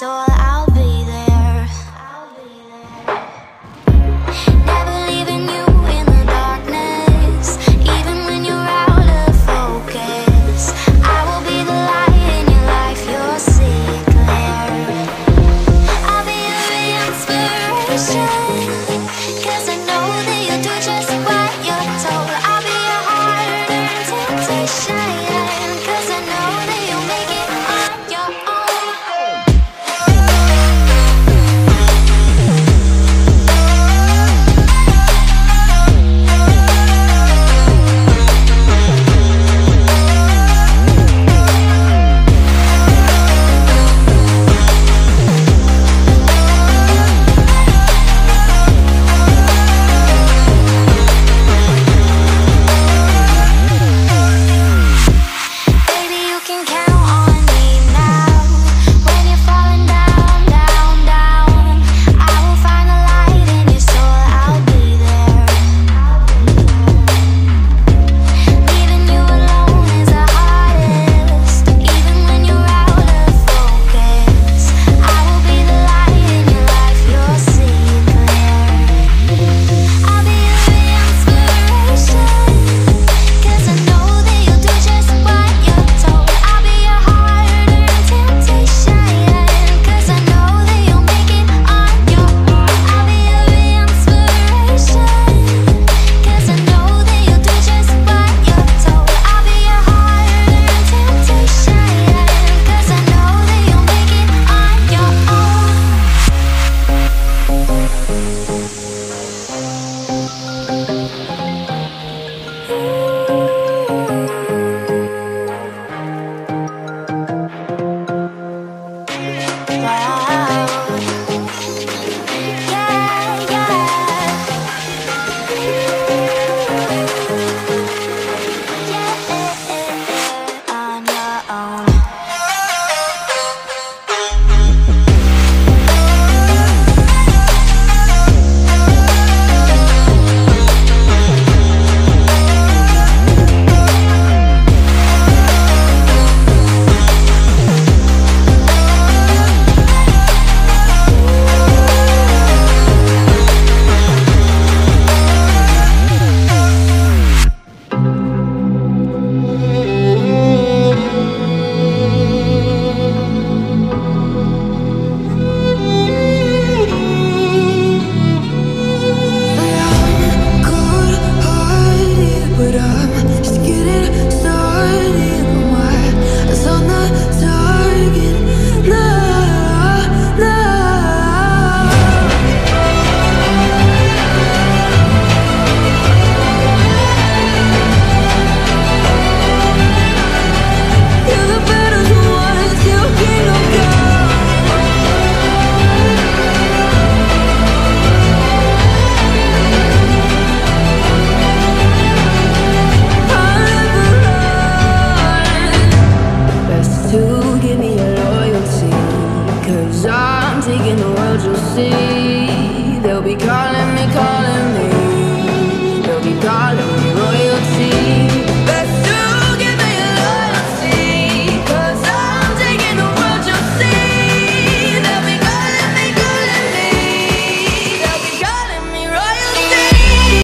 soul, I'll be there. Never leaving you in the darkness, even when you're out of focus. I will be the light in your life, you'll see it clear. I'll be your inspiration, 'cause I know that you'll do just what you're told. I'll be your heart and temptation, 'cause I know that you'll make it on your own. Baby, you can count on me now. When you're falling down, down, down, I will find the light in your soul, I'll be there. Leaving you alone is the hardest, even when you're out of focus. I will be the light in your life, you'll see it clear. I'll be your inspiration, 'cause I know that you'll do just what you're told. I'll be your heart and temptation, 'cause I know that you'll make it on your own. I'll be your inspiration, 'cause I know that you'll do just what you're told. I'll be your heart and temptation, 'cause I know that you'll make it on your own. Wow. Yeah, yeah. On your own. But I'm just getting started. My eyes on the target now, now. You're the battle's won, still kingdom come. Best to give me your loyalty, 'cause I'm taking the world, you'll see. They'll be calling me, calling